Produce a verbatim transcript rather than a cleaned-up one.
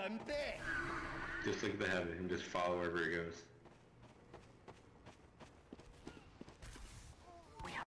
scrumpy. Just like the habit, and just follow wherever it goes.